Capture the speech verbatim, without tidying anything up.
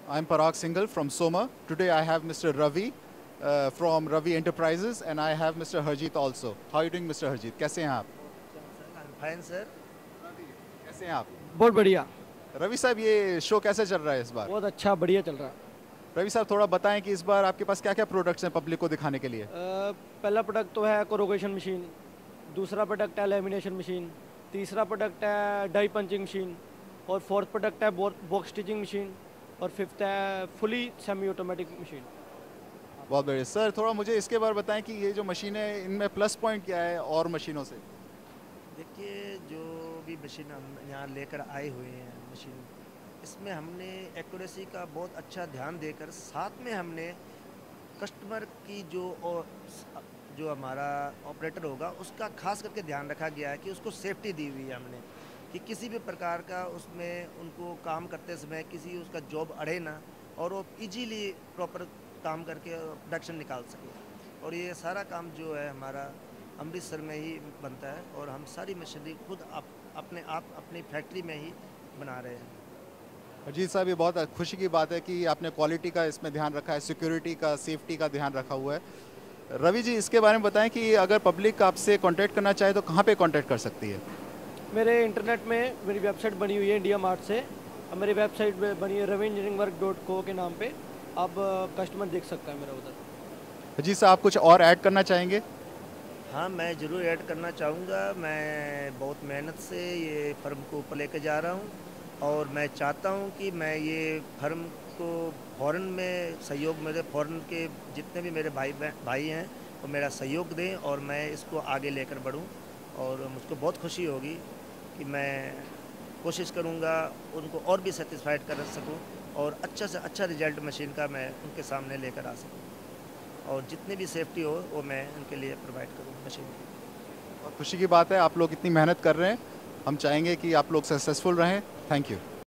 I'm Parag Singhal from Soma. Today I have Mister Ravi uh, from Ravi Enterprises and I have Mister Harjeet also. How are you doing, Mister Harjeet? कैसे हैं आप? I'm fine, sir. Ravi, कैसे हैं आप? बहुत बढ़िया। रवि साहब, ये शो कैसे चल रहा है इस बार? बहुत अच्छा, बढ़िया चल रहा है। रवि साहब, थोड़ा बताएं कि इस बार आपके पास क्या क्या प्रोडक्ट्स हैं पब्लिक को दिखाने के लिए? अ, पहला प्रोडक्ट तो है कोरोगेशन मशीन, दूसरा प्रोडक्ट है लेमिनेशन मशीन, तीसरा प्रोडक्ट है डाई पंचिंग मशीन और फोर्थ प्रोडक्ट है बॉक्स स्टिचिंग मशीन और फिफ्थ है फुली सेमी ऑटोमेटिक मशीन। बहुत बढ़िया सर, थोड़ा मुझे इसके बारे में बताएं कि ये जो मशीन है इनमें प्लस पॉइंट क्या है और मशीनों से? देखिए, जो भी मशीन हम यहाँ लेकर आए हुए हैं मशीन, इसमें हमने एक्यूरेसी का बहुत अच्छा ध्यान देकर साथ में हमने कस्टमर की जो और जो हमारा ऑपरेटर होगा उसका खास करके ध्यान रखा गया है कि उसको सेफ्टी दी हुई है हमने, कि किसी भी प्रकार का उसमें उनको काम करते समय किसी उसका जॉब अड़े ना और वो इजीली प्रॉपर काम करके प्रोडक्शन निकाल सके। और ये सारा काम जो है हमारा अमृतसर में ही बनता है और हम सारी मशीनरी खुद आप, अपने आप अपनी फैक्ट्री में ही बना रहे हैं। अजीत साहब, ये बहुत खुशी की बात है कि आपने क्वालिटी का इसमें ध्यान रखा है, सिक्योरिटी का, सेफ्टी का ध्यान रखा हुआ है। रवि जी, इसके बारे में बताएं कि अगर पब्लिक आपसे कांटेक्ट करना चाहे तो कहाँ पे कांटेक्ट कर सकती है? मेरे इंटरनेट में मेरी वेबसाइट बनी हुई है इंडिया मार्ट से, और मेरी वेबसाइट बनी है रवि इंजीनियरिंग वर्क डॉट को के नाम पे। आप कस्टमर देख सकता है मेरा उधर। अजीत साहब, आप कुछ और ऐड करना चाहेंगे? हाँ, मैं ज़रूर ऐड करना चाहूँगा। मैं बहुत मेहनत से ये फर्म को ऊपर लेके जा रहा हूँ और मैं चाहता हूँ कि मैं ये फर्म को फ़ौरन में सहयोग, मेरे फ़ौरन के जितने भी मेरे भाई भाई हैं वो मेरा सहयोग दें और मैं इसको आगे लेकर बढ़ूँ। और मुझको बहुत खुशी होगी कि मैं कोशिश करूँगा उनको और भी सेटिस्फाइड कर सकूँ और अच्छा से अच्छा रिजल्ट मशीन का मैं उनके सामने लेकर आ सकूँ और जितनी भी सेफ्टी हो वो मैं उनके लिए प्रोवाइड करूँ मशीन की। और खुशी की बात है, आप लोग इतनी मेहनत कर रहे हैं। हम चाहेंगे कि आप लोग सक्सेसफुल रहें। Thank you.